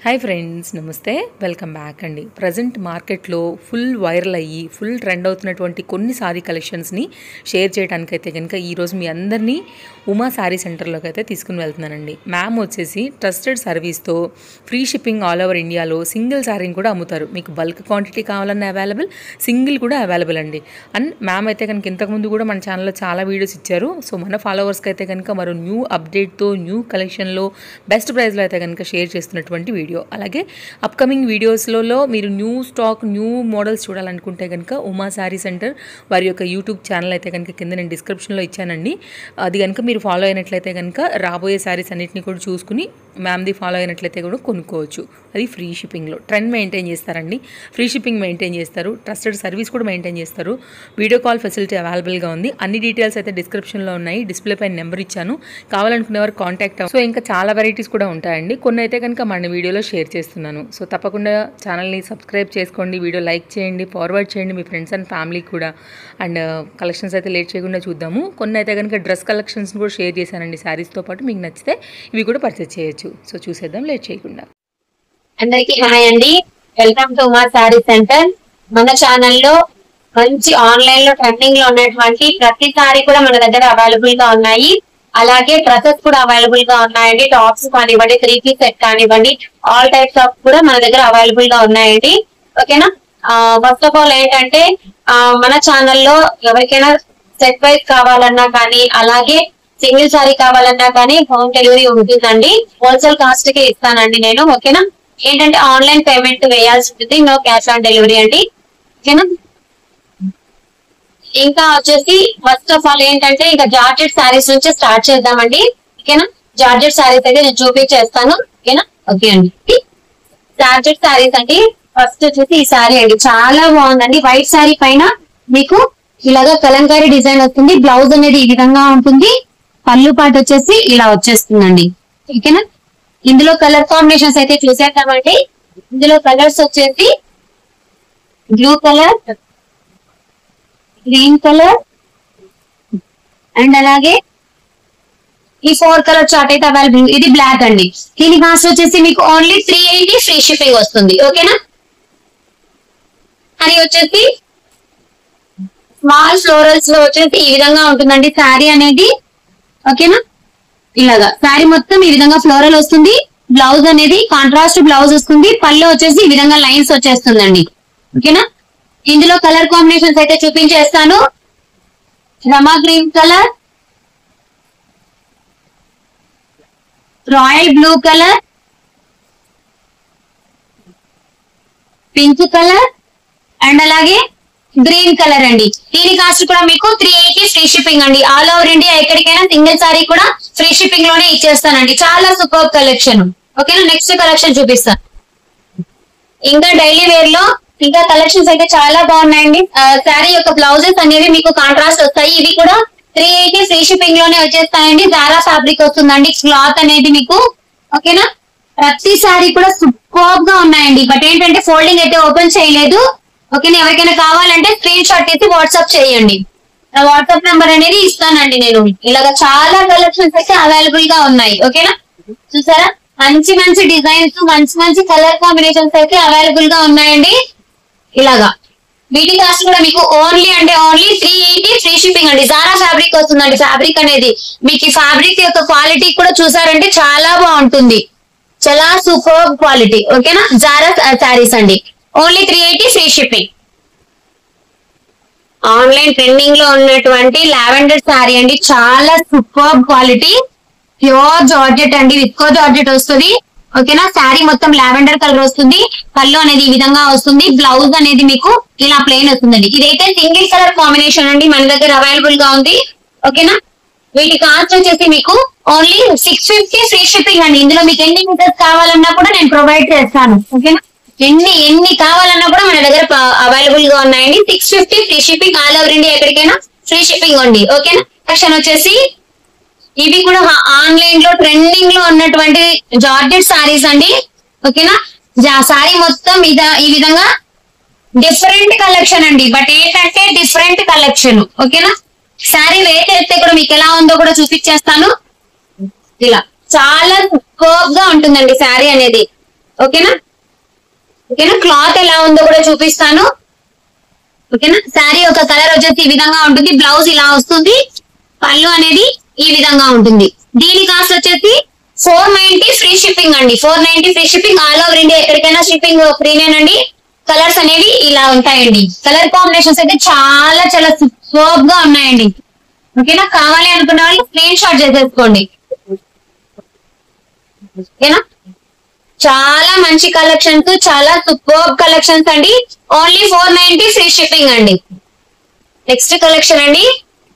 Hi friends, నమస్తే. Welcome back అండి. Present మార్కెట్లో ఫుల్ వైరల్ అయ్యి ఫుల్ ట్రెండ్ అవుతున్నటువంటి కొన్ని సారీ కలెక్షన్స్ని షేర్ చేయడానికైతే కనుక ఈరోజు మీ అందరినీ ఉమా శారీ సెంటర్లోకి అయితే తీసుకుని వెళ్తున్నానండి. మ్యామ్ వచ్చేసి ట్రస్టెడ్ సర్వీస్తో ఫ్రీ షిప్పింగ్ ఆల్ ఓవర్ ఇండియాలో సింగిల్ శారీని కూడా అమ్ముతారు. మీకు బల్క్ క్వాంటిటీ కావాలన్నా అవైలబుల్, సింగిల్ కూడా అవైలబుల్ అండి. అండ్ మ్యామ్ అయితే కనుక ఇంతకుముందు కూడా మన ఛానల్లో చాలా వీడియోస్ ఇచ్చారు. సో మన ఫాలోవర్స్కి అయితే కనుక మరో న్యూ అప్డేట్తో న్యూ కలెక్షన్లో బెస్ట్ ప్రైస్లో అయితే కనుక షేర్ చేస్తున్నటువంటి వీడియో. అలాగే అప్కమింగ్ వీడియోస్లలో మీరు న్యూ స్టాక్, న్యూ మోడల్స్ చూడాలనుకుంటే కనుక ఉమా శారీ సెంటర్ వారి యొక్క యూట్యూబ్ ఛానల్ అయితే కనుక కింద నేను డిస్క్రిప్షన్లో ఇచ్చానండి. అది కనుక మీరు ఫాలో అయినట్లయితే కనుక రాబోయే శారీస్ అన్నింటినీ కూడా చూసుకుని మ్యామ్ది ఫాలో అయినట్లయితే కూడా కొనుక్కోవచ్చు. అది ఫ్రీ షిప్పింగ్లో ట్రెండ్ మెయింటైన్ చేస్తారండి. ఫ్రీ షిప్పింగ్ మెయింటైన్ చేస్తారు, ట్రస్టెడ్ సర్వీస్ కూడా మెయింటైన్ చేస్తారు. వీడియో కాల్ ఫెసిలిటీ అవైలబుల్గా ఉంది. అన్ని డీటెయిల్స్ అయితే డిస్క్రిప్షన్లో ఉన్నాయి. డిస్ప్లే పైన నెంబర్ ఇచ్చాను, కావాలనుకునేవారు కాంటాక్ట్ అవ్వండి. సో ఇంకా చాలా వెరైటీస్ కూడా ఉంటాయండి. కొన్ని అయితే కనుక మన వీడియోలో షేర్ చేస్తున్నాను. సో తప్పకుండా ఛానల్ని సబ్స్క్రైబ్ చేసుకోండి, వీడియో లైక్ చేయండి, ఫార్వర్డ్ చేయండి మీ ఫ్రెండ్స్ అండ్ ఫ్యామిలీకి కూడా. అండ్ కలెక్షన్స్ అయితే లేట్ చేయకుండా చూద్దాము. కొన్ని అయితే కనుక డ్రెస్ కలెక్షన్స్ కూడా షేర్ చేశానండి శారీస్తో పాటు. మీకు నచ్చితే ఇవి కూడా పర్చేస్ చేయొచ్చు. సో చూసేద్దాం లేట్ చేయకుండా. అందరికి హాయ్ అండి, welcome to Uma sari centre. మన ఛానల్లో మంచి ఆన్లైన్ లో ట్రెండింగ్ లో ఉన్నటువంటి ప్రతి సారీ కూడా మన దగ్గర అవైలబుల్ గా ఉన్నాయి. అలాగే డ్రెస్సెస్ కూడా అవైలబుల్ గా ఉన్నాయండి. టాప్స్ కానివ్వండి, 3 పీస్ సెట్ కానివ్వండి, ఆల్ టైప్స్ ఆఫ్ కూడా మన దగ్గర అవైలబుల్ గా ఉన్నాయండి. ఓకేనా. ఫస్ట్ ఆఫ్ ఆల్ ఏంటంటే మన ఛానల్లో ఎవరికైనా సెట్ వైజ్ కావాలన్నా కానీ, అలాగే సింగిల్ సారీ కావాలన్నా కానీ హోమ్ డెలివరీ ఉంటుందండి. హోల్సేల్ కాస్ట్ కి ఇస్తానండి నేను. ఓకేనా. ఏంటంటే ఆన్లైన్ పేమెంట్ వేయాల్సి ఉంటుంది, నో క్యాష్ ఆన్ డెలివరీ అండి. ఓకేనా. ఇంకా వచ్చేసి ఫస్ట్ ఆఫ్ ఆల్ ఏంటంటే ఇంకా జార్జెట్ శారీస్ నుంచి స్టార్ట్ చేద్దామండి. ఓకేనా. జార్జెట్ శారీస్ అయితే నేను చూపించేస్తాను. ఓకేనా. ఓకే అండి. జార్జెట్ శారీస్ అండి. ఫస్ట్ వచ్చేసి ఈ శారీ అండి, చాలా బాగుందండి. వైట్ శారీ పైన మీకు ఇలాగా కలంకారీ డిజైన్ వస్తుంది. బ్లౌజ్ అనేది ఈ విధంగా ఉంటుంది. పళ్ళు పాటు వచ్చేసి ఇలా వచ్చేస్తుందండి. ఓకేనా. ఇందులో కలర్ కాంబినేషన్స్ అయితే చూసేద్దామండి. ఇందులో కలర్స్ వచ్చేసి blue colour, green colour and అలాగే ఈ 4 కలర్ చార్ట్ అయితే అవైలబుల్. ఇది బ్లాక్ అండి. దీని కాస్ట్ వచ్చేసి మీకు ఓన్లీ 380 ఫ్రీ షిప్పింగ్ వస్తుంది. ఓకేనా. అది వచ్చేసి స్మాల్ ఫ్లోరల్స్ లో వచ్చేసి ఈ విధంగా ఉంటుందండి శారీ అనేది. ఓకేనా. ఇలాగా శారీ మొత్తం ఈ విధంగా ఫ్లోరల్ వస్తుంది. బ్లౌజ్ అనేది కాంట్రాస్ట్ బ్లౌజ్ వస్తుంది. పళ్ళు వచ్చేసి ఈ విధంగా లైన్స్ వచ్చేస్తుందండి. ఓకేనా. ఇందులో కలర్ కాంబినేషన్స్ అయితే చూపించేస్తాను. Rama green colour, royal blue colour, pink colour and అలాగే గ్రీన్ కలర్ అండి. దీని కాస్ట్ కూడా మీకు 380 ఫ్రీ షిప్పింగ్ అండి. ఆల్ ఓవర్ ఇండియా ఎక్కడికైనా సింగిల్ సారీ కూడా ఫ్రీ షిప్పింగ్ లోనే ఇచ్చేస్తానండి. చాలా సూపర్ కలెక్షన్. ఓకేనా. నెక్స్ట్ కలెక్షన్ చూపిస్తాను. ఇంకా డైలీ వేర్ లో ఇంకా కలెక్షన్స్ అయితే చాలా బాగున్నాయండి. శారీ యొక్క బ్లౌజెస్ అనేవి మీకు కాంట్రాస్ట్ వస్తాయి. ఇవి కూడా 380 ఫ్రీ షిప్పింగ్ లోనే వచ్చేస్తాయండి. జారా ఫ్యాబ్రిక్ వస్తుందండి క్లాత్ అనేది మీకు. ఓకేనా. ప్రతి శారీ కూడా సూపర్ గా ఉన్నాయండి. బట్ ఏంటంటే ఫోల్డింగ్ అయితే ఓపెన్ చేయలేదు. ఓకేనా. ఎవరికైనా కావాలంటే స్క్రీన్ షాట్ తీసి వాట్సాప్ చేయండి. వాట్సాప్ నెంబర్ అనేది ఇస్తానండి నేను. ఇలాగ చాలా కలెక్షన్స్ అయితే అవైలబుల్ గా ఉన్నాయి. ఓకేనా. చూసారా, మంచి మంచి డిజైన్స్, మంచి మంచి కలర్ కాంబినేషన్స్ అయితే అవైలబుల్ గా ఉన్నాయండి. ఇలాగా వీటి కాస్ట్ కూడా మీకు ఓన్లీ అంటే ఓన్లీ 380 ఫ్రీ షిప్పింగ్ అండి. జారా ఫ్యాబ్రిక్ వస్తుందండి. ఫ్యాబ్రిక్ అనేది మీకు ఈ ఫ్యాబ్రిక్ యొక్క క్వాలిటీ కూడా చూసారంటే చాలా బాగుంటుంది. చాలా సూపర్ క్వాలిటీ. ఓకేనా. జారా శారీస్ అండి. Only 380 free shipping. Online trending లో ఉన్నటువంటి లావెండర్ శారీ అండి. చాలా సూపర్ క్వాలిటీ, ప్యూర్ జార్జెట్ అండి. విస్కో జార్జెట్ వస్తుంది. ఓకేనా. శారీ మొత్తం లావెండర్ కలర్ వస్తుంది. పళ్ళు అనేది ఈ విధంగా వస్తుంది. బ్లౌజ్ అనేది మీకు ఇలా ప్లెయిన్ వస్తుందండి. ఇదైతే సింగిల్ కలర్ కాంబినేషన్ అండి, మన దగ్గర అవైలబుల్ గా ఉంది. ఓకేనా. వీటి కాస్ట్ వచ్చేసి మీకు ఓన్లీ 650 ఫ్రీ షిప్పింగ్ అండి. ఇందులో మీకు ఎన్ని మీటర్స్ కావాలన్నా కూడా నేను ప్రొవైడ్ చేస్తాను. ఓకేనా. ఎన్ని కావాలన్నా కూడా మన దగ్గర అవైలబుల్ గా ఉన్నాయండి. 650 free shipping. All over India ఎక్కడికైనా ఫ్రీ షిప్పింగ్ ఉంది. ఓకేనా. సెక్షన్ వచ్చేసి ఇవి కూడా ఆన్లైన్ లో ట్రెండింగ్ లో ఉన్నటువంటి జార్జెట్ సారీస్ అండి. ఓకేనా. సారీ మొత్తం ఈ విధంగా డిఫరెంట్ కలెక్షన్ అండి. బట్ ఏంటంటే డిఫరెంట్ కలెక్షన్. ఓకేనా. శారీ వేర్ చేస్తే కూడా మీకు ఎలా ఉందో కూడా చూపించేస్తాను. ఇలా చాలా సూపర్ గా ఉంటుందండి శారీ అనేది. ఓకేనా. ఓకేనా, క్లాత్ ఎలా ఉందో కూడా చూపిస్తాను. ఓకేనా, శారీ ఒక కలర్ వచ్చేసి ఈ విధంగా ఉంటుంది, బ్లౌజ్ ఇలా వస్తుంది, పళ్ళు అనేది ఈ విధంగా ఉంటుంది. దీని కాస్ట్ వచ్చేసి 490 ఫ్రీ షిప్పింగ్ అండి. 490 free shipping, all over India ఎక్కడికైనా షిప్పింగ్ ఫ్రీనేనండి. కలర్స్ అనేవి ఇలా ఉంటాయండి. కలర్ కాంబినేషన్స్ అయితే చాలా చాలా సూపర్ గా ఉన్నాయండి. ఓకేనా, కావాలి అనుకున్న వాళ్ళు స్క్రీన్ షాట్ చేసేసుకోండి. ఓకేనా, చాలా మంచి కలెక్షన్స్, చాలా సూపర్ కలెక్షన్స్ అండి. ఓన్లీ 490 ఫ్రీ షిప్పింగ్ అండి. నెక్స్ట్ కలెక్షన్ అండి,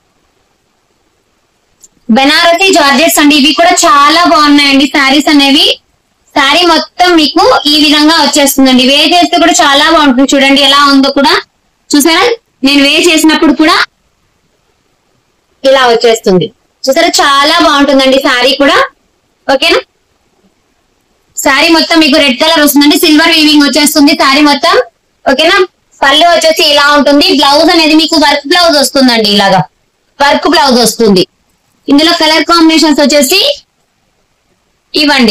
బెనారసి జార్జెట్స్ అండి. ఇవి కూడా చాలా బాగున్నాయండి శారీస్ అనేవి. శారీ మొత్తం మీకు ఈ విధంగా వచ్చేస్తుందండి. వేర్ చేస్తే కూడా చాలా బాగుంటుంది. చూడండి ఎలా ఉందో కూడా, చూసారా, నేను వేర్ చేసినప్పుడు కూడా ఇలా వచ్చేస్తుంది. చూసారా, చాలా బాగుంటుందండి శారీ కూడా. ఓకేనా, శారీ మొత్తం మీకు రెడ్ కలర్ వస్తుందండి, సిల్వర్ వీవింగ్ వచ్చేస్తుంది శారీ మొత్తం. ఓకేనా, పళ్ళు వచ్చేసి ఇలా ఉంటుంది. బ్లౌజ్ అనేది మీకు వర్క్ బ్లౌజ్ వస్తుందండి, ఇలాగా వర్క్ బ్లౌజ్ వస్తుంది. ఇందులో కలర్ కాంబినేషన్స్ వచ్చేసి ఇవ్వండి,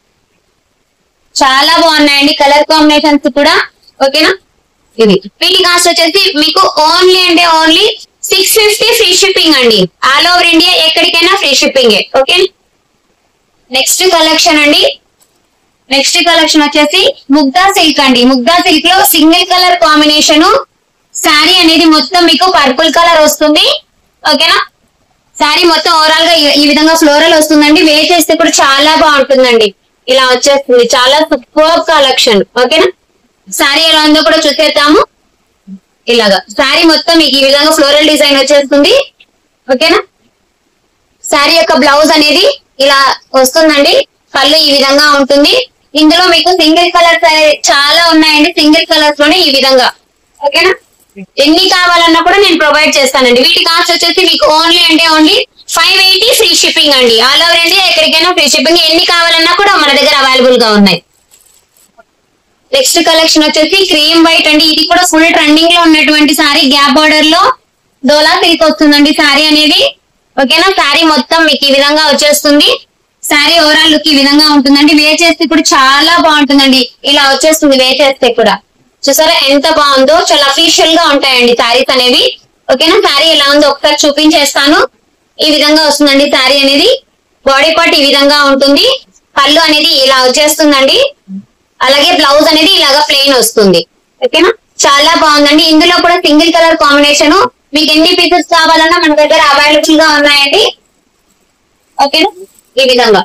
చాలా బాగున్నాయండి కలర్ కాంబినేషన్స్ కూడా. ఓకేనా, ఇది వీటి కాస్ట్ వచ్చేసి మీకు ఓన్లీ అంటే ఓన్లీ 650 ఫ్రీ షిప్పింగ్ అండి. ఆల్ ఓవర్ ఇండియా ఎక్కడికైనా free shipping. Okay, next collection అండి, నెక్స్ట్ కలెక్షన్ వచ్చేసి ముగ్దా సిల్క్ అండి. ముగ్దా సిల్క్ లో సింగిల్ కలర్ కాంబినేషన్ శారీ అనేది మొత్తం మీకు పర్పుల్ కలర్ వస్తుంది. ఓకేనా, శారీ మొత్తం ఓవరాల్ గా ఈ విధంగా ఫ్లోరల్ వస్తుందండి. వేర్ చేస్తే కూడా చాలా బాగుంటుందండి, ఇలా వచ్చేస్తుంది. చాలా సూపర్ కలెక్షన్. ఓకేనా, శారీ ఎలా ఉందో కూడా చూసేద్దాము. ఇలాగా శారీ మొత్తం మీకు ఈ విధంగా ఫ్లోరల్ డిజైన్ వచ్చేస్తుంది. ఓకేనా, శారీ యొక్క బ్లౌజ్ అనేది ఇలా వస్తుందండి, పళ్ళు ఈ విధంగా ఉంటుంది. ఇందులో మీకు సింగిల్ కలర్స్ చాలా ఉన్నాయండి, సింగిల్ కలర్స్ లోనే ఈ విధంగా. ఓకేనా, ఎన్ని కావాలన్నా కూడా నేను ప్రొవైడ్ చేస్తానండి. వీటి కాస్ట్ వచ్చేసి మీకు ఓన్లీ అంటే ఓన్లీ 580 ఫ్రీ షిప్పింగ్ అండి. ఆల్ ఓవర్ ఇండియా ఎక్కడికైనా ఫ్రీ షిప్పింగ్, ఎన్ని కావాలన్నా కూడా మన దగ్గర అవైలబుల్ గా ఉన్నాయి. నెక్స్ట్ కలెక్షన్ వచ్చేసి క్రీమ్ వైట్ అండి. ఇది కూడా ఫుల్ ట్రెండింగ్ లో ఉన్నటువంటి సారీ, గ్యాప్ బార్డర్ లో డోలా సిల్క్ వస్తుందండి శారీ అనేది. ఓకేనా, శారీ మొత్తం మీకు ఈ విధంగా వచ్చేస్తుంది. శారీ ఓవరాల్ లుక్ ఈ విధంగా ఉంటుందండి. వేర్ చేస్తే కూడా చాలా బాగుంటుందండి, ఇలా వచ్చేస్తుంది వేర్ చేస్తే కూడా. చూసారా ఎంత బాగుందో, చాలా అఫీషియల్ గా ఉంటాయండి శారీస్ అనేవి. ఓకేనా, శారీ ఎలా ఉందో ఒకసారి చూపించేస్తాను. ఈ విధంగా వస్తుందండి శారీ అనేది. బాడీ పార్ట్ ఈ విధంగా ఉంటుంది, పళ్ళు అనేది ఇలా వచ్చేస్తుందండి. అలాగే బ్లౌజ్ అనేది ఇలాగా ప్లెయిన్ వస్తుంది. ఓకేనా, చాలా బాగుందండి. ఇందులో కూడా సింగిల్ కలర్ కాంబినేషన్, మీకు ఎన్ని పీసెస్ కావాలన్నా మన దగ్గర అవైలబుల్ గా ఉన్నాయండి. ఓకేనా, ఈ విధంగా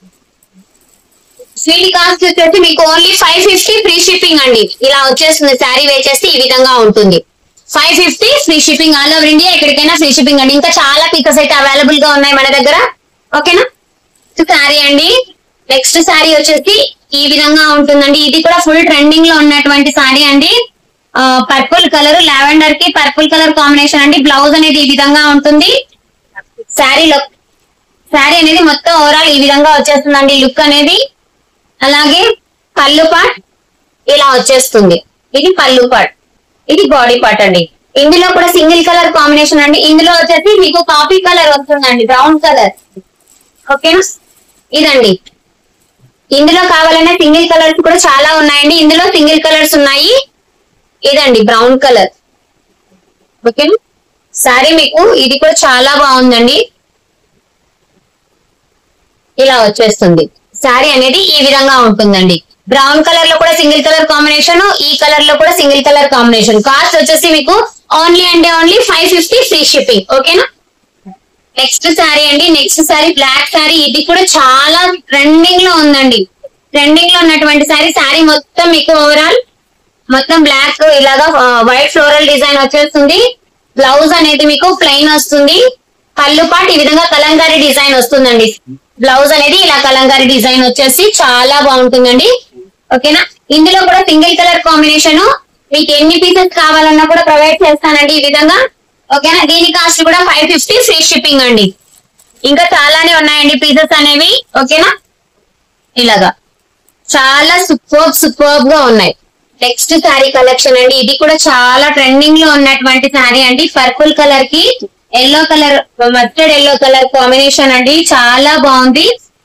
వీటి కాస్ట్ వచ్చేసి మీకు ఓన్లీ 550 ఫ్రీ షిప్పింగ్ అండి. ఇలా వచ్చేస్తుంది శారీ వేర్ చేస్తే ఈ విధంగా ఉంటుంది. 550 free shipping, all over India ఎక్కడికైనా ఫ్రీ షిప్పింగ్ అండి. ఇంకా చాలా పీసెస్ అయితే అవైలబుల్ గా ఉన్నాయి మన దగ్గర. ఓకేనా, శారీ అండి. నెక్స్ట్ శారీ వచ్చేసి ఈ విధంగా ఉంటుందండి. ఇది కూడా ఫుల్ ట్రెండింగ్ లో ఉన్నటువంటి శారీ అండి. పర్పుల్ కలర్, లావెండర్ కి పర్పుల్ కలర్ కాంబినేషన్ అండి. బ్లౌజ్ అనేది ఈ విధంగా ఉంటుంది. శారీ అనేది మొత్తం ఓవరాల్ ఈ విధంగా వచ్చేస్తుందండి లుక్ అనేది. అలాగే పళ్ళు పార్ట్ ఇలా వచ్చేస్తుంది. ఇది పళ్ళు పార్ట్, ఇది బాడీ పార్ట్ అండి. ఇందులో కూడా సింగిల్ కలర్ కాంబినేషన్ అండి. ఇందులో వచ్చేసి మీకు కాఫీ కలర్ వస్తుందండి, బ్రౌన్ కలర్. ఓకేనా, ఇదండి. ఇందులో కావాలనే సింగిల్ కలర్స్ కూడా చాలా ఉన్నాయండి. ఇందులో సింగిల్ కలర్స్ ఉన్నాయి. ఇదండి బ్రౌన్ కలర్. ఓకేనా, సారీ మీకు ఇది కూడా చాలా బాగుందండి. ఇలా వచ్చేస్తుంది సారీ అనేది ఈ విధంగా ఉంటుందండి. బ్రౌన్ కలర్ లో కూడా సింగిల్ కలర్ కాంబినేషన్, ఈ కలర్ లో కూడా సింగిల్ కలర్ కాంబినేషన్. కాస్ట్ వచ్చేసి మీకు ఓన్లీ అంటే ఓన్లీ 550 ఫ్రీ షిప్పింగ్. ఓకేనా, నెక్స్ట్ శారీ అండి. Next sari black sari. ఇది కూడా చాలా ట్రెండింగ్ లో ఉందండి. ట్రెండింగ్ లో ఉన్నటువంటి శారీ. శారీ మొత్తం మీకు ఓవరాల్ మొత్తం బ్లాక్ ఇలాగా వైట్ ఫ్లోరల్ డిజైన్ వచ్చేస్తుంది. బ్లౌజ్ అనేది మీకు ప్లెయిన్ వస్తుంది. పళ్ళు పాటు ఈ విధంగా కలంకారీ డిజైన్ వస్తుందండి. బ్లౌజ్ అనేది ఇలా కలంకారీ డిజైన్ వచ్చేసి చాలా బాగుంటుందండి. ఓకేనా, ఇందులో కూడా సింగిల్ కలర్ కాంబినేషన్, మీకు ఎన్ని పీసెస్ కావాలన్నా కూడా ప్రొవైడ్ చేస్తానండి ఈ విధంగా. ఓకేనా, దీని కాస్ట్ కూడా 550 ఫ్రీ షిప్పింగ్ అండి. ఇంకా చాలానే ఉన్నాయండి పీసెస్ అనేవి. ఓకేనా, ఇలాగా చాలా సూపర్బ్ గా ఉన్నాయి. నెక్స్ట్ శారీ కలెక్షన్ అండి. ఇది కూడా చాలా ట్రెండింగ్ లో ఉన్నటువంటి శారీ అండి. పర్పుల్ కలర్ కి yellow colour, mustard yellow colour combination అండి. చాలా బాగుంది.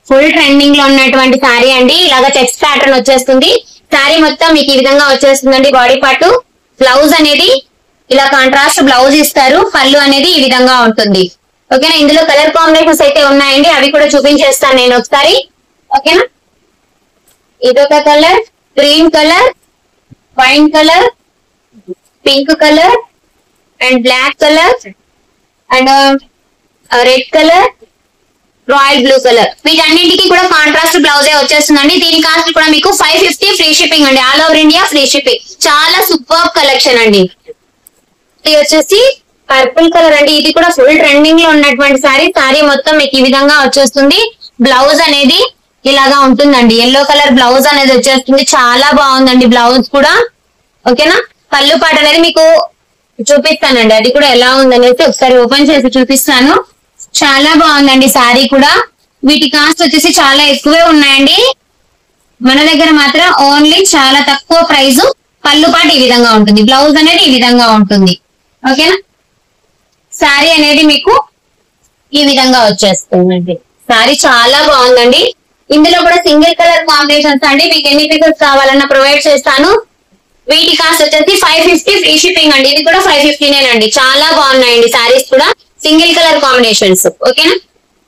ఫుల్ ట్రెండింగ్ లో ఉన్నటువంటి శారీ అండి. ఇలాగా చెక్స్ ప్యాటర్న్ వచ్చేస్తుంది. శారీ మొత్తం మీకు ఈ విధంగా వచ్చేస్తుందండి. బాడీ పార్ట్, బ్లౌజ్ అనేది ఇలా కాంట్రాస్ట్ బ్లౌజ్ ఇస్తారు. పళ్ళు అనేది ఈ విధంగా ఉంటుంది. ఓకేనా. ఇందులో కలర్ కాంబినేషన్స్ అయితే ఉన్నాయండి, అవి కూడా చూపించేస్తాను నేను ఒకసారి. ఓకేనా. ఇదొక colour, green colour, wine colour, pink colour and black colour and red colour, royal blue colour. వీటన్నింటికి కూడా కాంట్రాస్ట్ బ్లౌజే వచ్చేస్తుందండి. దీని కాస్ట్ కూడా మీకు 550 ఫ్రీ షిప్పింగ్ అండి. All over India free shipping. చాలా సూపర్ కలెక్షన్ అండి. ఇది వచ్చేసి పర్పుల్ కలర్ అండి. ఇది కూడా ఫుల్ ట్రెండింగ్ లో ఉన్నటువంటి సారీ. సారీ మొత్తం మీకు ఈ విధంగా వచ్చేస్తుంది. బ్లౌజ్ అనేది ఇలాగా ఉంటుందండి. ఎల్లో కలర్ బ్లౌజ్ అనేది వచ్చేస్తుంది. చాలా బాగుందండి బ్లౌజ్ కూడా. ఓకేనా. పళ్ళు పాట అనేది మీకు చూపిస్తానండి, అది కూడా ఎలా ఉందనేసి ఒకసారి ఓపెన్ చేసి చూపిస్తాను. చాలా బాగుందండి సారీ కూడా. వీటి కాస్ట్ వచ్చేసి చాలా ఎక్కువే ఉన్నాయండి. మన దగ్గర మాత్రం ఓన్లీ చాలా తక్కువ ప్రైస్. పళ్ళు పాటు ఈ విధంగా ఉంటుంది, బ్లౌజ్ అనేది ఈ విధంగా ఉంటుంది. ఓకేనా. సారీ అనేది మీకు ఈ విధంగా వచ్చేస్తుందండి. సారీ చాలా బాగుందండి. ఇందులో కూడా సింగిల్ కలర్ కాంబినేషన్స్ అండి. మీకు ఎన్ని పీసెస్ కావాలన్నా ప్రొవైడ్ చేస్తాను. వీటి కాస్ట్ వచ్చేసి 550 ఫ్రీ షిప్పింగ్ అండి. ఇది కూడా 550 అండి. చాలా బాగున్నాయండి సారీస్ కూడా, సింగిల్ కలర్ కాంబినేషన్స్. ఓకేనా.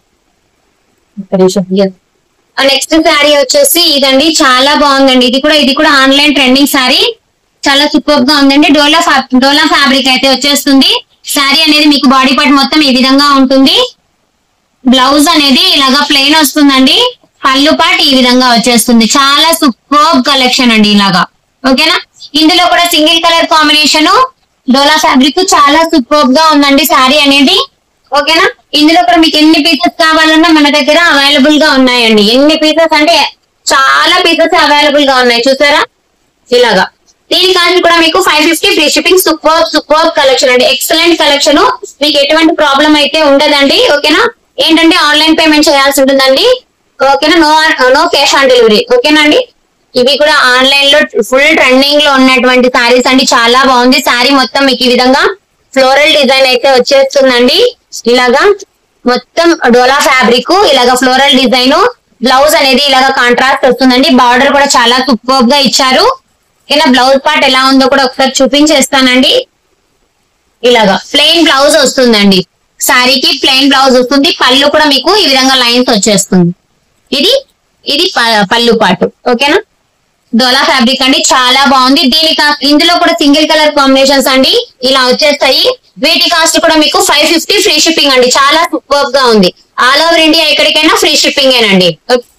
నెక్స్ట్ శారీ వచ్చేసి ఇదండి. చాలా బాగుందండి. ఇది కూడా ఆన్లైన్ ట్రెండింగ్ శారీ. చాలా సూపర్ గా ఉందండి. డోలా ఫ్యాబ్రిక్ అయితే వచ్చేస్తుంది. శారీ అనేది మీకు బాడీ పార్ట్ మొత్తం ఈ విధంగా ఉంటుంది. బ్లౌజ్ అనేది ఇలాగా ప్లెయిన్ వస్తుందండి. పళ్ళు పార్ట్ ఈ విధంగా వచ్చేస్తుంది. చాలా సూపర్ కలెక్షన్ అండి ఇలాగా. ఓకేనా. ఇందులో కూడా single colour combination Dola fabric చాలా సూపర్ గా ఉందండి శారీ అనేది. ఓకేనా. ఇందులో కూడా మీకు ఎన్ని పీసెస్ కావాలన్నా మన దగ్గర అవైలబుల్ గా ఉన్నాయండి. ఎన్ని పీసెస్ అంటే చాలా పీసెస్ అవైలబుల్ గా ఉన్నాయి, చూసారా ఇలాగా. దీని కాస్ట్ కూడా మీకు 550 ఫ్రీ షిప్పింగ్. సూపర్ కలెక్షన్ అండి. Excellent collection. మీకు ఎటువంటి ప్రాబ్లం అయితే ఉండదండి. ఓకేనా. ఏంటంటే ఆన్లైన్ పేమెంట్ చేయాల్సి ఉంటుందండి. ఓకేనా. No cash on delivery. ఓకేనా అండి. ఇవి కూడా ఆన్లైన్ లో ఫుల్ ట్రెండింగ్ లో ఉన్నటువంటి సారీస్ అండి. చాలా బాగుంది. సారీ మొత్తం మీకు ఈ విధంగా ఫ్లోరల్ డిజైన్ అయితే వచ్చేస్తుందండి. ఇలాగా మొత్తం డోలా ఫ్యాబ్రిక్, ఇలాగా ఫ్లోరల్ డిజైన్. బ్లౌజ్ అనేది ఇలాగా కాంట్రాస్ట్ వస్తుందండి. బార్డర్ కూడా చాలా సూపర్ గా ఇచ్చారు. ఇలా బ్లౌజ్ పార్ట్ ఎలా ఉందో కూడా ఒకసారి చూపించేస్తానండి. ఇలాగా ప్లెయిన్ బ్లౌజ్ వస్తుందండి. శారీకి ప్లెయిన్ బ్లౌజ్ వస్తుంది. పళ్ళు కూడా మీకు ఈ విధంగా లైన్స్ వచ్చేస్తుంది. ఇది పళ్ళు పార్ట్. ఓకేనా. డోలా ఫ్యాబ్రిక్ అండి. చాలా బాగుంది. ఇందులో కూడా సింగిల్ కలర్ కాంబినేషన్స్ అండి ఇలా వచ్చేస్తాయి. వీటి కాస్ట్ కూడా మీకు 550 ఫ్రీ షిప్పింగ్ అండి. చాలా సూపర్ గా ఉంది. ఆల్ ఓవర్ ఇండియా ఎక్కడికైనా ఫ్రీ షిప్పింగ్ ఏనండి.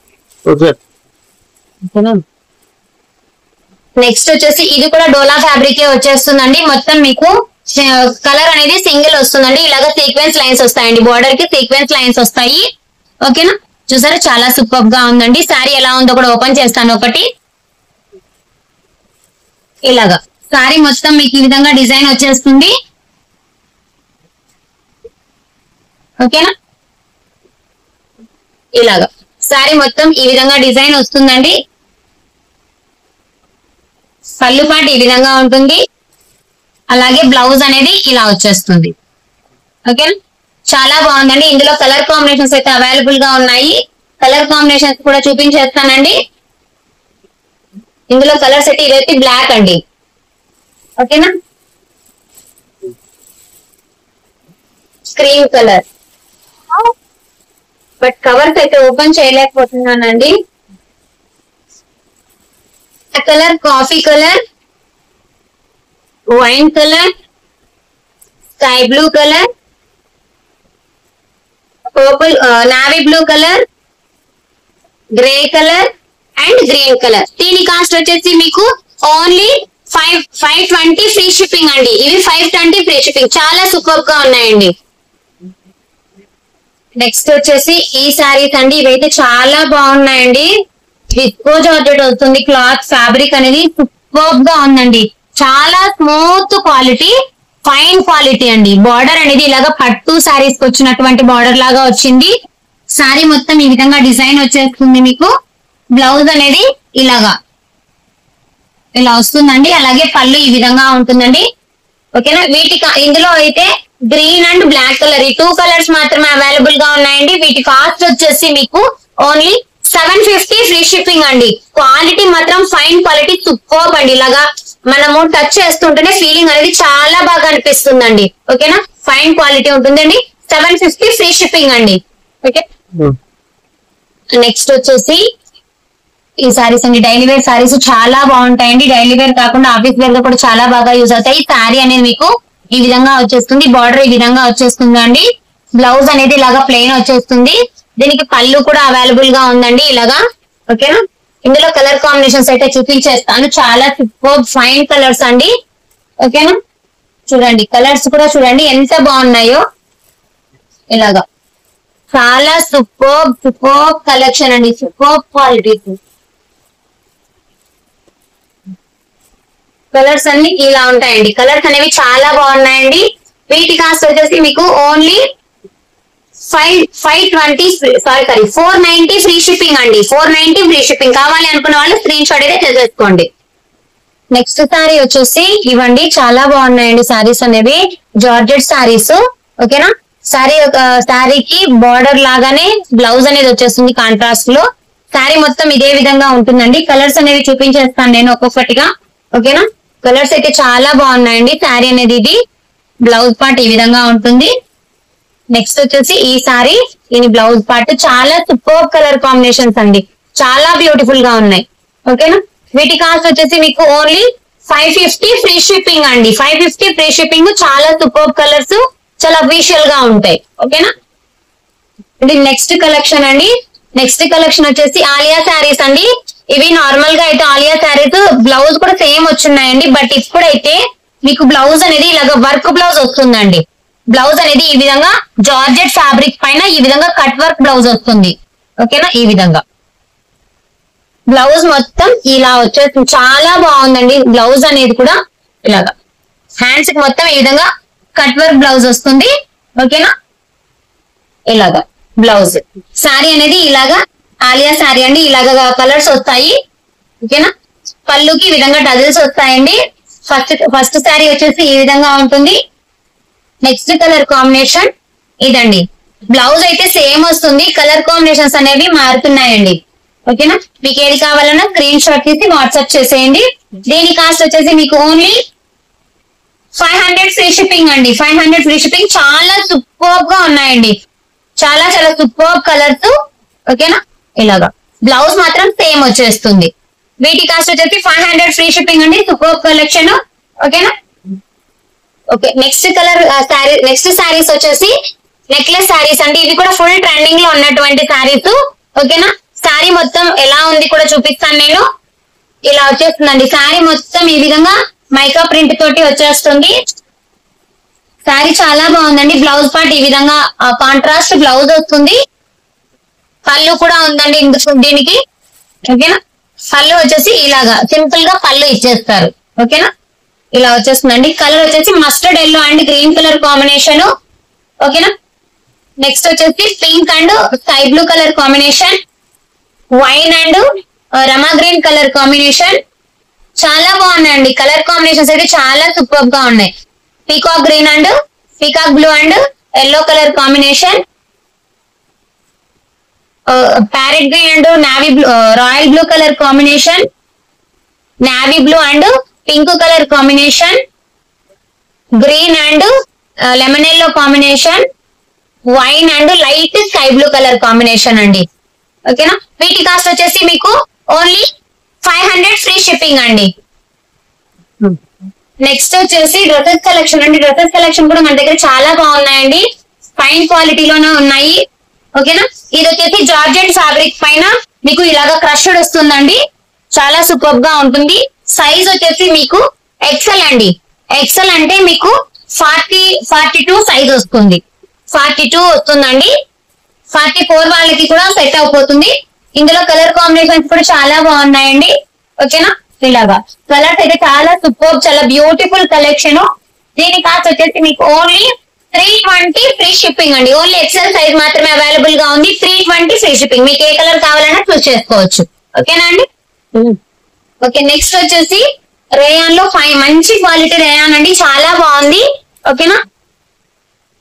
నెక్స్ట్ వచ్చేసి ఇది కూడా డోలా ఫ్యాబ్రిక్ వచ్చేస్తుందండి. మొత్తం మీకు కలర్ అనేది సింగిల్ వస్తుందండి. ఇలాగా సీక్వెన్స్ లైన్స్ వస్తాయండి. బోర్డర్ కి సీక్వెన్స్ లైన్స్ వస్తాయి. ఓకేనా. చూసారా చాలా సూపర్ గా ఉందండి. శారీ ఎలా ఉందో కూడా ఓపెన్ చేస్తాను ఒకటి. ఇలాగా శారీ మొత్తం మీకు ఈ విధంగా డిజైన్ వచ్చేస్తుంది. ఓకేనా. ఇలాగా శారీ మొత్తం ఈ విధంగా డిజైన్ వస్తుందండి. పళ్ళు పాటు ఈ విధంగా ఉంటుంది. అలాగే బ్లౌజ్ అనేది ఇలా వచ్చేస్తుంది. ఓకేనా. చాలా బాగుందండి. ఇందులో కలర్ కాంబినేషన్స్ అయితే అవైలబుల్ గా ఉన్నాయి. కలర్ కాంబినేషన్స్ కూడా చూపించేస్తానండి. ఇందులో కలర్స్ అయితే ఇదైతే బ్లాక్ అండి. ఓకేనా. క్రీమ్ కలర్, బట్ కవర్స్ అయితే ఓపెన్ చేయలేకపోతున్నానండి. Colour coffee colour, wine colour, sky blue colour, purple, navy blue colour, grey colour and green colour. దీని కాస్ట్ వచ్చేసి మీకు ఓన్లీ 520 ఫ్రీ షిప్పింగ్ అండి. ఇవి 520 ఫ్రీ షిప్పింగ్. చాలా సూపర్ గా ఉన్నాయండి. నెక్స్ట్ వచ్చేసి ఈ శారీస్ అండి. ఇవైతే చాలా బాగున్నాయండి. విస్కో జార్జెట్ వస్తుంది. క్లాత్ ఫ్యాబ్రిక్ అనేది సూపర్ గా ఉందండి. చాలా స్మూత్ క్వాలిటీ, ఫైన్ క్వాలిటీ అండి. బార్డర్ అనేది ఇలాగా పట్టు శారీస్ కి వచ్చినటువంటి బార్డర్ లాగా వచ్చింది. శారీ మొత్తం ఈ విధంగా డిజైన్ వచ్చేస్తుంది. మీకు బ్లౌజ్ అనేది ఇలా వస్తుందండి. అలాగే పళ్ళు ఈ విధంగా ఉంటుందండి. ఓకేనా. ఇందులో అయితే గ్రీన్ అండ్ బ్లాక్ కలర్, ఈ 2 కలర్స్ మాత్రమే అవైలబుల్ గా ఉన్నాయండి. వీటి కాస్ట్ వచ్చేసి మీకు ఓన్లీ 750 ఫ్రీ షిప్పింగ్ అండి. క్వాలిటీ మాత్రం ఫైన్ క్వాలిటీ, సూపర్బ్ అండి. ఇలాగా మనము టచ్ చేస్తుంటేనే ఫీలింగ్ అనేది చాలా బాగా అనిపిస్తుందండి. ఓకేనా, ఫైన్ క్వాలిటీ ఉంటుందండి. 750 ఫ్రీ షిప్పింగ్ అండి. ఓకే, నెక్స్ట్ వచ్చేసి ఈ సారీస్ అండి. డైలీ వేర్ సారీస్ చాలా బాగుంటాయండి. డైలీ వేర్ కాకుండా ఆఫీస్ వేర్ గా కూడా చాలా బాగా యూజ్ అవుతాయి. శారీ అనేది మీకు ఈ విధంగా వచ్చేస్తుంది, బార్డర్ ఈ విధంగా వచ్చేస్తుంది అండి. బ్లౌజ్ అనేది ఇలాగా ప్లెయిన్ వచ్చేస్తుంది. దీనికి పళ్ళు కూడా అవైలబుల్ గా ఉందండి ఇలాగా. ఓకేనా, ఇందులో కలర్ కాంబినేషన్స్ అయితే చూపించేస్తాను. చాలా సూపర్ ఫైన్ కలర్స్ అండి. ఓకేనా, చూడండి కలర్స్ కూడా చూడండి ఎంత బాగున్నాయో. ఇలాగా చాలా సూపర్ కలెక్షన్ అండి, సూపర్ క్వాలిటీ. కలర్స్ అన్ని ఇలా ఉంటాయండి. కలర్స్ అనేవి చాలా బాగున్నాయండి. వీటి కాస్ట్ వచ్చేసి మీకు ఓన్లీ 490 ఫ్రీ షిప్పింగ్ అండి. 490 ఫ్రీ షిప్పింగ్. కావాలి అనుకున్న వాళ్ళు స్క్రీన్ షాట్ అయితే చేసేసుకోండి. నెక్స్ట్ సారీ వచ్చేసి ఇవ్వండి, చాలా బాగున్నాయండి సారీస్ అనేవి. జార్జెట్ సారీస్. ఓకేనా, సారీకి బార్డర్ లాగానే బ్లౌజ్ అనేది వచ్చేస్తుంది కాంట్రాస్ట్ లో. సారీ మొత్తం ఇదే విధంగా ఉంటుందండి. కలర్స్ అనేవి చూపించేస్తాను నేను ఒక్కొక్కటిగా. ఓకేనా, కలర్స్ అయితే చాలా బాగున్నాయండి. సారీ అనేది ఇది బ్లౌజ్ పార్ట్ ఈ విధంగా ఉంటుంది. నెక్స్ట్ వచ్చేసి ఈ సారీ, దీని బ్లౌజ్ పార్ట్ చాలా సూపర్ కలర్ కాంబినేషన్స్ అండి, చాలా బ్యూటిఫుల్ గా ఉన్నాయి. ఓకేనా, వీటి కాస్ట్ వచ్చేసి మీకు ఓన్లీ 550 ఫ్రీ షిప్పింగ్ అండి. 550 ఫ్రీ షిప్పింగ్. చాలా సూపర్ కలర్స్, చాలా అఫీషియల్ గా ఉంటాయి. ఓకేనా, ఇది నెక్స్ట్ కలెక్షన్ అండి. నెక్స్ట్ కలెక్షన్ వచ్చేసి ఆలియా శారీస్ అండి. ఇవి నార్మల్ గా అయితే ఆలియా శారీస్ బ్లౌజ్ కూడా సేమ్ వచ్చున్నాయండి. బట్ ఇప్పుడైతే మీకు బ్లౌజ్ అనేది ఇలాగ వర్క్ బ్లౌజ్ వస్తుందండి. బ్లౌజ్ అనేది ఈ విధంగా జార్జెట్ ఫ్యాబ్రిక్ పైన ఈ విధంగా కట్ వర్క్ బ్లౌజ్ వస్తుంది. ఓకేనా, ఈ విధంగా బ్లౌజ్ మొత్తం ఇలా వచ్చేస్తుంది. చాలా బాగుందండి బ్లౌజ్ అనేది కూడా. ఇలాగా హ్యాండ్స్ కి మొత్తం ఈ విధంగా కట్ వర్క్ బ్లౌజ్ వస్తుంది. ఓకేనా, ఇలాగా బ్లౌజ్. శారీ అనేది ఇలాగా ఆలియా శారీ అండి. ఇలాగా కలర్స్ వస్తాయి. ఓకేనా, పళ్ళుకి ఈ విధంగా టజిల్స్ వస్తాయండి. ఫస్ట్ శారీ వచ్చేసి ఈ విధంగా ఉంటుంది. నెక్స్ట్ కలర్ కాంబినేషన్ ఇదండి. బ్లౌజ్ అయితే సేమ్ వస్తుంది, కలర్ కాంబినేషన్స్ అనేవి మారుతున్నాయండి. ఓకేనా, మీకు ఏది కావాలన్నా స్క్రీన్ షాట్ తీసి వాట్సాప్ చేసేయండి. దీని కాస్ట్ వచ్చేసి మీకు ఓన్లీ 500 ఫ్రీ షిప్పింగ్ అండి. 500 ఫ్రీ షిప్పింగ్. చాలా సూపర్ గా ఉన్నాయండి, చాలా చాలా సూపర్ కలర్స్. ఓకేనా, ఇలాగా బ్లౌజ్ మాత్రం సేమ్ వచ్చేస్తుంది. వీటి కాస్ట్ వచ్చేసి 500 ఫ్రీ షిప్పింగ్ అండి. Super collection. ఓకేనా, okay. Next colour sari, next saris వచ్చేసి నెక్లెస్ శారీస్ అండి. ఇవి కూడా ఫుల్ ట్రెండింగ్ లో ఉన్నటువంటి శారీస్. ఓకేనా, శారీ మొత్తం ఎలా ఉంది కూడా చూపిస్తాను నేను. ఇలా వచ్చేస్తుందండి శారీ మొత్తం ఈ విధంగా మైకా ప్రింట్ తోటి వచ్చేస్తుంది. శారీ చాలా బాగుందండి. బ్లౌజ్ పార్ట్ ఈ విధంగా కాంట్రాస్ట్ బ్లౌజ్ వస్తుంది. పళ్ళు కూడా ఉందండి దీనికి. ఓకేనా, పళ్ళు వచ్చేసి ఇలాగా సింపుల్ గా పళ్ళు ఇచ్చేస్తారు. ఓకేనా, ఇలా వచ్చేస్తుందండి. కలర్ వచ్చేసి mustard yellow and green colour combination. ఓకేనా, నెక్స్ట్ వచ్చేసి pink and sky blue colour combination, wine and Rama green colour combination. చాలా బాగున్నాయండి కలర్ కాంబినేషన్స్ అయితే చాలా సూపర్ గా ఉన్నాయి. Peacock green and peacock blue and yellow colour combination, parrot green and navy blue, royal blue colour combination, navy blue and pink colour combination, green and lemon yellow combination, wine and light sky blue colour combination అండి. ఓకేనా, వీటి cost వచ్చేసి మీకు only 500 free shipping అండి. Next వచ్చేసి dresses collection అండి. Dresses collection కూడా మన దగ్గర చాలా బాగున్నాయండి, ఫైన్ క్వాలిటీలోనే ఉన్నాయి. ఓకేనా, ఇది వచ్చేసి జార్జెట్ ఫ్యాబ్రిక్ పైన మీకు ఇలాగా క్రష్డ్ వస్తుందండి. చాలా సూపర్ గా ఉంటుంది. సైజ్ వచ్చేసి మీకు ఎక్సెల్ అండి. ఎక్సెల్ అంటే మీకు 42 సైజ్ వస్తుంది. 42 వస్తుందండి. 44 వాళ్ళకి కూడా సెట్ అయిపోతుంది. ఇందులో కలర్ కాంబినేషన్స్ కూడా చాలా బాగున్నాయండి. ఓకేనా, ఇలాగా కలర్స్ అయితే చాలా సూపర్, చాలా బ్యూటిఫుల్ కలెక్షన్. దీని కాస్ట్ వచ్చేసి మీకు ఓన్లీ 320 ఫ్రీ షిప్పింగ్ అండి. ఓన్లీ ఎక్సెల్ సైజ్ మాత్రమే అవైలబుల్ గా ఉంది. 320 ఫ్రీ షిప్పింగ్. మీకు ఏ కలర్ కావాలన్నా చూస్ చేసుకోవచ్చు. ఓకేనా అండి. ఓకే, నెక్స్ట్ వచ్చేసి రేయాన్ లో మంచి క్వాలిటీ రేయాన్ అండి, చాలా బాగుంది. ఓకేనా,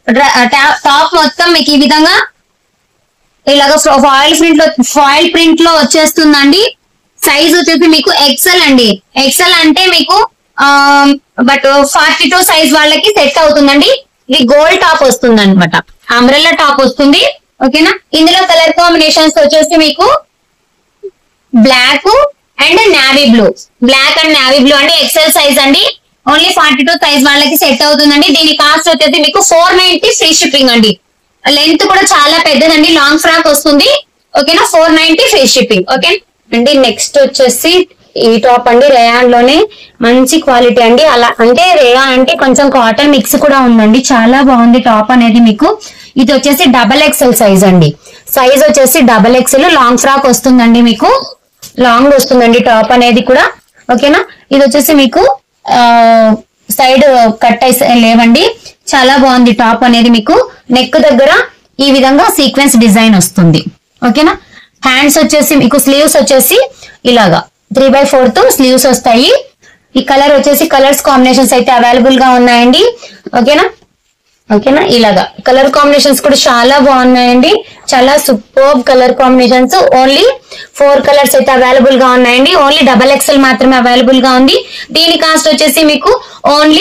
టాప్ మొత్తం మీకు ఈ విధంగా ఇలాగ ఫాయిల్ ప్రింట్ లో వచ్చేస్తుందండి. సైజ్ వచ్చేసి మీకు ఎక్సెల్ అండి. ఎక్సెల్ అంటే మీకు బట్ 42 సైజ్ వాళ్ళకి సెట్ అవుతుందండి. ఇది గోల్డ్ టాప్ వస్తుంది అనమాట, అంబ్రెల్లా టాప్ వస్తుంది. ఓకేనా, ఇందులో కలర్ కాంబినేషన్స్ వచ్చేసి మీకు black and navy blue. Black and navy blue అండి. ఎక్సెల్ సైజ్ అండి. ఓన్లీ 42 సైజ్ వాళ్ళకి సెట్ అవుతుందండి. దీని కాస్ట్ వచ్చేసి మీకు 490 ఫ్రీ షిప్పింగ్ అండి. లెంత్ కూడా చాలా పెద్దదండి, లాంగ్ ఫ్రాక్ వస్తుంది. ఓకేనా, 490 ఫ్రీ షిప్పింగ్. ఓకే అండి. నెక్స్ట్ వచ్చేసి ఈ టాప్ అండి, రేయాన్ లోనే మంచి క్వాలిటీ అండి. అలా అంటే రేయాన్ అంటే కొంచెం కాటన్ మిక్స్ కూడా ఉందండి. చాలా బాగుంది టాప్ అనేది మీకు. ఇది వచ్చేసి XXL సైజ్ అండి. సైజ్ వచ్చేసి XXL. లాంగ్ ఫ్రాక్ వస్తుందండి మీకు, లాంగ్ వస్తుందండి టాప్ అనేది కూడా. ఓకేనా, ఇది వచ్చేసి మీకు సైడ్ కట్ లేవండి. చాలా బాగుంది టాప్ అనేది మీకు. నెక్ దగ్గర ఈ విధంగా సీక్వెన్స్ డిజైన్ వస్తుంది. ఓకేనా, హ్యాండ్స్ వచ్చేసి మీకు స్లీవ్స్ వచ్చేసి ఇలాగా 3/4 స్లీవ్స్ వస్తాయి. ఈ కలర్ వచ్చేసి కలర్స్ కాంబినేషన్స్ అయితే అవైలబుల్ గా ఉన్నాయండి. ఓకేనా, ఓకేనా, ఇలాగా కలర్ కాంబినేషన్స్ కూడా చాలా బాగున్నాయండి. చాలా superb colour combinations. Only 4 colours అయితే అవైలబుల్ గా ఉన్నాయండి. ఓన్లీ XXL మాత్రమే అవైలబుల్ గా ఉంది. దీని కాస్ట్ వచ్చేసి మీకు ఓన్లీ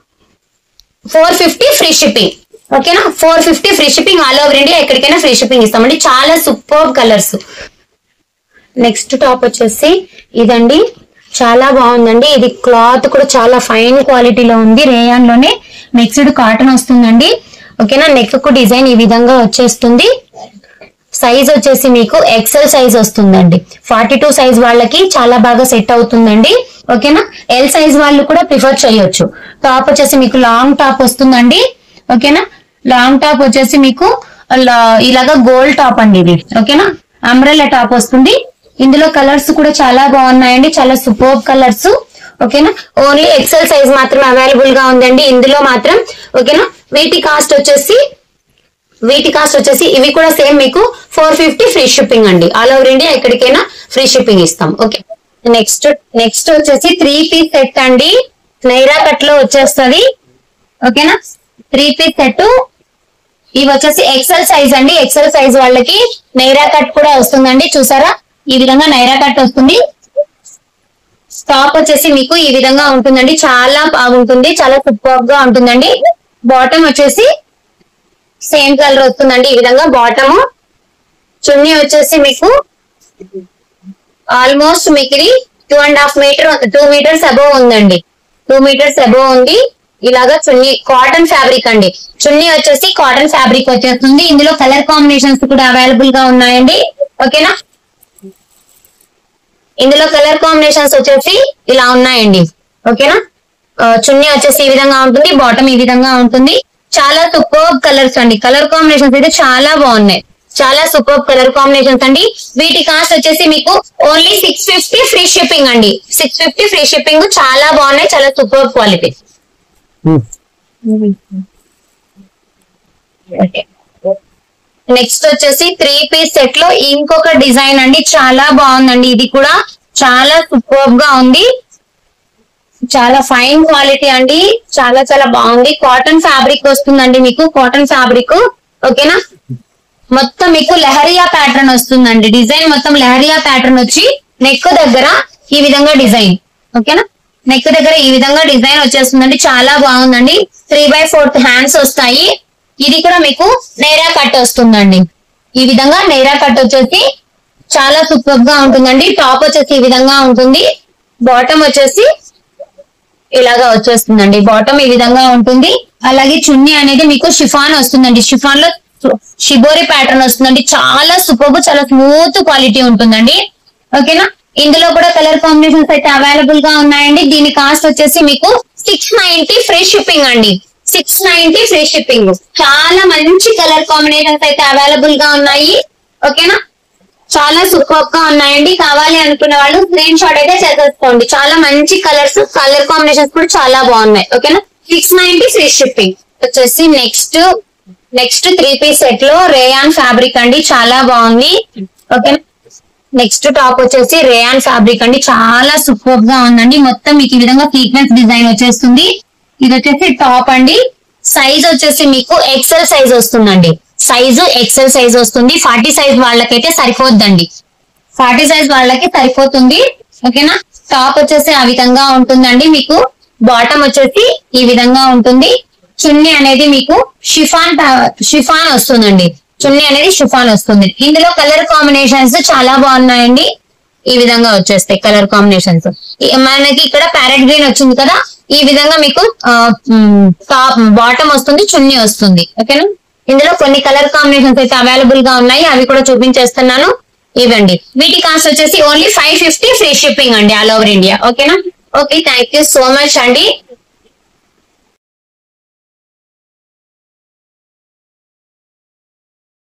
450 ఫ్రీ షిప్పింగ్. ఓకేనా, 450 free shipping. All over India ఎక్కడికైనా ఫ్రీ షిప్పింగ్ ఇస్తామండి. చాలా సూపర్బ్ కలర్స్. నెక్స్ట్ టాప్ వచ్చేసి ఇదండి, చాలా బాగుందండి. ఇది క్లాత్ కూడా చాలా ఫైన్ క్వాలిటీలో ఉంది. రేయాన్ లోనే మిక్స్డ్ కాటన్ వస్తుందండి. ఓకేనా, నెక్ కు డిజైన్ ఈ విధంగా వచ్చేస్తుంది. సైజ్ వచ్చేసి మీకు ఎక్సెల్ సైజ్ వస్తుందండి. 42 సైజ్ వాళ్ళకి చాలా బాగా సెట్ అవుతుందండి. ఓకేనా, ఎల్ సైజ్ వాళ్ళు కూడా ప్రిఫర్ చేయొచ్చు. టాప్ వచ్చేసి మీకు లాంగ్ టాప్ వస్తుందండి. ఓకేనా, లాంగ్ టాప్ వచ్చేసి మీకు ఇలాగా గోల్డ్ టాప్ అండి ఇది. ఓకేనా, అంబ్రెల్లా టాప్ వస్తుంది. ఇందులో కలర్స్ కూడా చాలా బాగున్నాయండి, చాలా సూపర్బ్ కలర్స్. ఓకేనా, ఓన్లీ ఎక్సెల్ సైజ్ మాత్రమే అవైలబుల్ గా ఉందండి ఇందులో మాత్రం. ఓకేనా, వీటి కాస్ట్ వచ్చేసి ఇవి కూడా సేమ్ మీకు 450 ఫ్రీ షిప్పింగ్ అండి. ఆల్ ఓవర్ ఇండియా ఎక్కడికైనా ఫ్రీ షిప్పింగ్ ఇస్తాం. ఓకే, నెక్స్ట్ వచ్చేసి 3 పీస్ సెట్ అండి. నైరా కట్ లో వచ్చేస్తుంది. ఓకేనా, 3 పీస్ సెట్. ఇవి వచ్చేసి ఎక్సెల్ సైజ్ అండి. ఎక్సెల్ సైజ్ వాళ్ళకి నైరా కట్ కూడా వస్తుందండి. చూసారా, ఈ విధంగా నైరా కట్ వస్తుంది. టాప్ వచ్చేసి మీకు ఈ విధంగా ఉంటుందండి. చాలా బాగుంటుంది, చాలా సూపర్ గా ఉంటుందండి. బాటమ్ వచ్చేసి సేమ్ కలర్ వస్తుందండి. ఈ విధంగా బాటమ్. చున్నీ వచ్చేసి మీకు ఆల్మోస్ట్ మీకు 2 మీటర్స్ అబోవ్ ఉందండి. 2 మీటర్స్ అబోవ్ ఉంది. ఇలాగా చున్నీ కాటన్ ఫ్యాబ్రిక్ అండి. చున్నీ వచ్చేసి కాటన్ ఫ్యాబ్రిక్ వచ్చేస్తుంది. ఇందులో కలర్ కాంబినేషన్స్ కూడా అవైలబుల్ గా ఉన్నాయండి. ఓకేనా, ఇందులో కలర్ కాంబినేషన్స్ వచ్చేసి ఇలా ఉన్నాయండి. ఓకేనా, చున్నీ వచ్చేసి ఈ విధంగా ఉంటుంది, బాటమ్ ఈ విధంగా ఉంటుంది. చాలా సూపర్బ్ కలర్స్ అండి. కలర్ కాంబినేషన్స్ అయితే చాలా బాగున్నాయి. చాలా సూపర్బ్ కలర్ కాంబినేషన్స్ అండి. వీటి కాస్ట్ వచ్చేసి మీకు ఓన్లీ 650 ఫ్రీ షిప్పింగ్ అండి. 650 ఫ్రీ షిప్పింగ్. చాలా బాగున్నాయి, చాలా సూపర్బ్ క్వాలిటీ. నెక్స్ట్ వచ్చేసి 3 పీస్ సెట్ లో ఇంకొక డిజైన్ అండి. చాలా బాగుందండి. ఇది కూడా చాలా సూపర్బ్ గా ఉంది. చాలా ఫైన్ క్వాలిటీ అండి. చాలా చాలా బాగుంది. కాటన్ ఫ్యాబ్రిక్ వస్తుందండి మీకు, కాటన్ ఫ్యాబ్రిక్. ఓకేనా, మొత్తం మీకు లెహరియా ప్యాటర్న్ వస్తుందండి. డిజైన్ మొత్తం లెహరియా ప్యాటర్న్ వచ్చి నెక్ దగ్గర ఈ విధంగా డిజైన్. ఓకేనా, నెక్ దగ్గర ఈ విధంగా డిజైన్ వచ్చేస్తుందండి. చాలా బాగుందండి. 3/4 హ్యాండ్స్ వస్తాయి. ఇది కూడా మీకు నైరా కట్ వస్తుందండి. ఈ విధంగా నైరా కట్ వచ్చేసి చాలా సూపర్ గా ఉంటుందండి. టాప్ వచ్చేసి ఈ విధంగా ఉంటుంది. బాటమ్ వచ్చేసి ఇలాగా వచ్చేస్తుందండి. బాటమ్ ఈ విధంగా ఉంటుంది. అలాగే చున్నీ అనేది మీకు షిఫాన్ వస్తుందండి. షిఫాన్ లో షిబోరి ప్యాటర్న్ వస్తుందండి. చాలా సూపర్, చాలా స్మూత్ క్వాలిటీ ఉంటుందండి. ఓకేనా, ఇందులో కూడా కలర్ కాంబినేషన్స్ అయితే అవైలబుల్ గా ఉన్నాయండి. దీని కాస్ట్ వచ్చేసి మీకు 690 ఫ్రీ షిప్పింగ్ అండి. 690 ఫ్రీ షిప్పింగ్. చాలా మంచి కలర్ కాంబినేషన్స్ అయితే అవైలబుల్ గా ఉన్నాయి. ఓకేనా, చాలా సూపర్ గా ఉన్నాయండి. కావాలి అనుకున్న వాళ్ళు స్క్రీన్ షాట్ అయితే చేసేసుకోండి. చాలా మంచి కలర్స్, కలర్ కాంబినేషన్స్ కూడా చాలా బాగున్నాయి. ఓకేనా, 690 ఫ్రీ షిప్పింగ్. వచ్చేసి నెక్స్ట్ 3 పీస్ సెట్ లో రేయాన్ ఫ్యాబ్రిక్ అండి. చాలా బాగుంది. ఓకేనా, నెక్స్ట్ టాప్ వచ్చేసి రేయాన్ ఫ్యాబ్రిక్ అండి. చాలా సూపర్ గా ఉందండి. మొత్తం మీకు ఈ విధంగా సీక్వెన్స్ డిజైన్ వచ్చేస్తుంది. ఇది వచ్చేసి టాప్ అండి. సైజ్ వచ్చేసి మీకు ఎక్సెల్ సైజ్ వస్తుందండి. సైజు ఎక్సెల్ సైజ్ వస్తుంది. 40 సైజ్ వాళ్ళకైతే సరిపోద్దండి. 40 సైజ్ వాళ్ళకి సరిపోతుంది. ఓకేనా. టాప్ వచ్చేసి ఆ విధంగా ఉంటుందండి. మీకు బాటమ్ వచ్చేసి ఈ విధంగా ఉంటుంది. చున్నీ అనేది మీకు షిఫాన్ వస్తుందండి. చున్నీ అనేది షిఫాన్ వస్తుంది. ఇందులో కలర్ కాంబినేషన్స్ చాలా బాగున్నాయండి. ఈ విధంగా వచ్చేస్తాయి కలర్ కాంబినేషన్స్. మనకి ఇక్కడ ప్యారెట్ గ్రీన్ వచ్చింది కదా, ఈ విధంగా మీకు టాప్ బాటమ్ వస్తుంది, చున్నీ వస్తుంది. ఓకేనా. ఇందులో కొన్ని కలర్ కాంబినేషన్స్ అయితే అవైలబుల్ గా ఉన్నాయి, అవి కూడా చూపించేస్తున్నాను. ఇవ్వండి. వీటి కాస్ట్ వచ్చేసి ఓన్లీ 550 ఫ్రీ షిప్పింగ్ అండి ఆల్ ఓవర్ ఇండియా. ఓకేనా. Okay, thank you so much అండి.